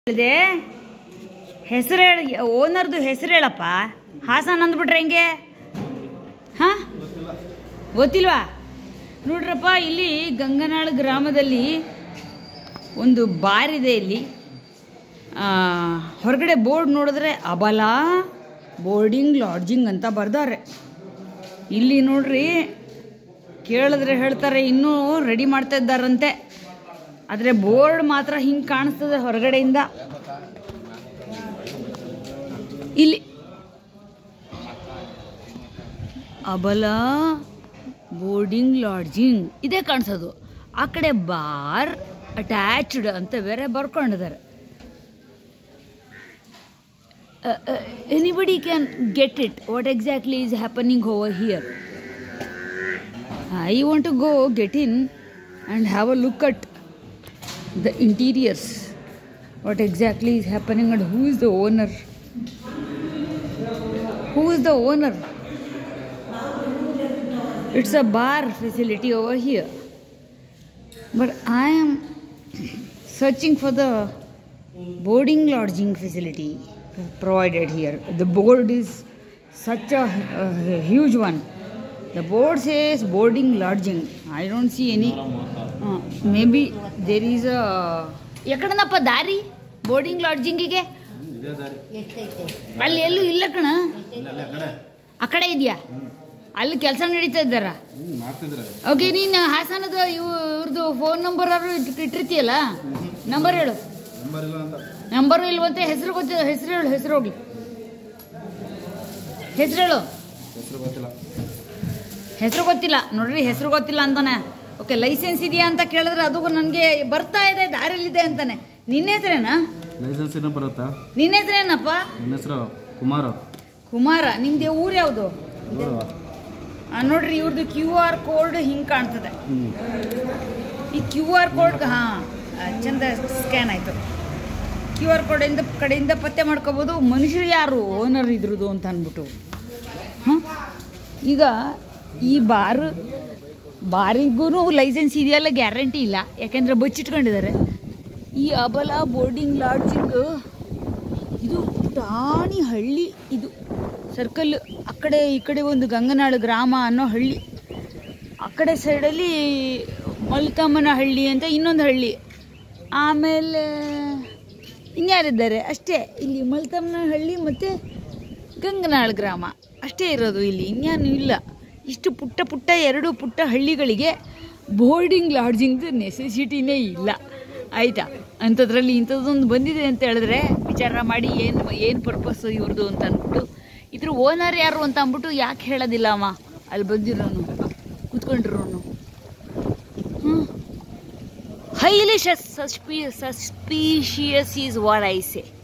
ಹೇಳಿದೆ ಹೆಸರು ಹೇಳಿ, ಓನರ್ದು ಹೆಸರು ಹೇಳಪ್ಪ. ಹಾಸನ್ ಅಂದ್ಬಿಟ್ರೆ ಹೆಂಗೆ? ಹಾಂ, ಗೊತ್ತಿಲ್ವಾ? ನೋಡ್ರಪ್ಪ, ಇಲ್ಲಿ ಗಂಗನಾಳ ಗ್ರಾಮದಲ್ಲಿ ಒಂದು ಬಾರ್ ಇದೆ. ಇಲ್ಲಿ ಹೊರಗಡೆ ಬೋರ್ಡ್ ನೋಡಿದ್ರೆ ಅಬಲಾ ಬೋರ್ಡಿಂಗ್ ಲಾಡ್ಜಿಂಗ್ ಅಂತ ಬರ್ದಾರೆ. ಇಲ್ಲಿ ನೋಡ್ರಿ, ಕೇಳಿದ್ರೆ ಹೇಳ್ತಾರೆ ಇನ್ನೂ ರೆಡಿ ಮಾಡ್ತಾ ಇದ್ದಾರಂತೆ. ಆದರೆ ಬೋರ್ಡ್ ಮಾತ್ರ ಹಿಂಗೆ ಕಾಣಿಸ್ತದೆ ಹೊರಗಡೆಯಿಂದ. ಇಲ್ಲಿ ಅಬಲಾ ಬೋರ್ಡಿಂಗ್ ಲಾಡ್ಜಿಂಗ್ ಇದೇ ಕಾಣಿಸೋದು. ಆ ಕಡೆ ಬಾರ್ ಅಟ್ಯಾಚ್ಡ್ ಅಂತ ಬೇರೆ ಬರ್ಕೊಂಡಿದ್ದಾರೆ. Anybody can get it what exactly is happening over here. I want to go get in and have a look at the interiors, what exactly is happening and who is the owner. It's a bar facility over here, but I am searching for the boarding lodging facility provided here. The board is such a huge one. The board says boarding lodging. I don't see any. Maybe there is a. ಯಾಕಡನಪ್ಪ ದಾರಿ boarding ಲಾಡ್ಜಿಂಗಿಗೆ? ಅಲ್ಲಿ ಎಲ್ಲೂ ಇಲ್ಲ ಕಣ. ಆ ಕಡೆ ಇದೆಯಾ? ಅಲ್ಲಿ ಕೆಲಸ ನಡೀತಾ ಇದ್ದಾರ? ಓಕೆ, ನೀನು ಹಾಸನದ ಇವ್ರದ್ದು ಫೋನ್ ನಂಬರ್ ಇಟ್ಟಿರ್ತೀಯಲ್ಲ, ನಂಬರ್ ಹೇಳು. ನಂಬರು ಇಲ್ವಂತೆ. ಹೆಸರು ಗೊತ್ತಿಲ್ಲ. ಹೆಸರು ಹೇಳು. ಹೆಸರು ಹೋಗ್ಲಿ. ಹೆಸರು ಹೇಳು. ಹೆಸರು ಗೊತ್ತಿಲ್ಲ ನೋಡ್ರಿ. ಹೆಸರು ಗೊತ್ತಿಲ್ಲ ಅಂತಾನೆ. ಓಕೆ, ಲೈಸೆನ್ಸ್ ಇದೆಯಾ ಅಂತ ಕೇಳಿದ್ರೆ ಅದು ನನಗೆ ಬರ್ತಾ ಇದೆ, ದಾರಿಯಲ್ಲಿದೆ ಅಂತಾನೆ. ನಿನ್ನ ಹೆಸರೇನಾ? ಲೈಸೆನ್ಸ್ ಏನೋ ಬರುತ್ತಾ? ನಿನ್ನ ಹೆಸರೇನಪ್ಪ? ನನ್ನ ಹೆಸರು ಕುಮಾರ. ಕುಮಾರ. ನಿಮ್ದು ಊರು ಯಾವುದು? ನೋಡ್ರಿ, ಇವ್ರದ್ದು QR ಕೋಡ್ ಹಿಂಗೆ ಕಾಣ್ತದೆ. ಈ QR ಕೋಡ್ ಚಂದ ಸ್ಕ್ಯಾನ್ ಆಯಿತು. QR ಕೋಡ್ ಕಡೆಯಿಂದ ಪತ್ತೆ ಮಾಡ್ಕೋಬೋದು ಮನುಷ್ಯರು ಯಾರು ಓನರ್ ಇದ್ರದ್ದು ಅಂತ ಅಂದ್ಬಿಟ್ಟು. ಈಗ ಈ ಬಾರಿಗೂ ಲೈಸೆನ್ಸ್ ಇದೆಯಲ್ಲ ಗ್ಯಾರಂಟಿ ಇಲ್ಲ, ಯಾಕೆಂದರೆ ಬಚ್ಚಿಟ್ಕೊಂಡಿದ್ದಾರೆ. ಈ ಅಬಲಾ ಬೋರ್ಡಿಂಗ್ ಲಾಡ್ಜಿಂಗ್ ಇದು ಪುಟಾಣಿ ಹಳ್ಳಿ. ಇದು ಸರ್ಕಲ್. ಆ ಕಡೆ ಈ ಕಡೆ ಒಂದು ಗಂಗನಾಳ ಗ್ರಾಮ ಅನ್ನೋ ಹಳ್ಳಿ, ಆ ಕಡೆ ಸೈಡಲ್ಲಿ ಮಲ್ಕಮ್ಮನ ಹಳ್ಳಿ ಅಂತ ಇನ್ನೊಂದು ಹಳ್ಳಿ, ಆಮೇಲೆ ಇನ್ಯಾರಿದ್ದಾರೆ ಅಷ್ಟೇ. ಇಲ್ಲಿ ಮಲ್ಕಮ್ಮನ ಹಳ್ಳಿ ಮತ್ತು ಗಂಗನಾಳ ಗ್ರಾಮ ಅಷ್ಟೇ ಇರೋದು. ಇಲ್ಲಿ ಇನ್ಯಾನು ಇಲ್ಲ. ಇಷ್ಟು ಪುಟ್ಟ ಎರಡು ಪುಟ್ಟ ಹಳ್ಳಿಗಳಿಗೆ ಬೋರ್ಡಿಂಗ್ ಲಾಡ್ಜಿಂಗ್ದು ನೆಸೆಸಿಟಿನೇ ಇಲ್ಲ, ಆಯಿತಾ? ಅಂಥದ್ರಲ್ಲಿ ಇಂಥದ್ದೊಂದು ಬಂದಿದೆ ಅಂತ ಹೇಳಿದ್ರೆ ವಿಚಾರ ಮಾಡಿ ಏನು ಪರ್ಪಸ್ಸು ಇವ್ರದ್ದು ಅಂತ ಅಂದ್ಬಿಟ್ಟು. ಇದ್ರ ಓನರ್ ಯಾರು ಅಂತ ಅಂದ್ಬಿಟ್ಟು ಯಾಕೆ ಹೇಳೋದಿಲ್ಲ ಅಮ್ಮ? ಅಲ್ಲಿ ಬಂದಿರೋನು, ಕೂತ್ಕೊಂಡಿರೋನು. Highly suspicious is what I say.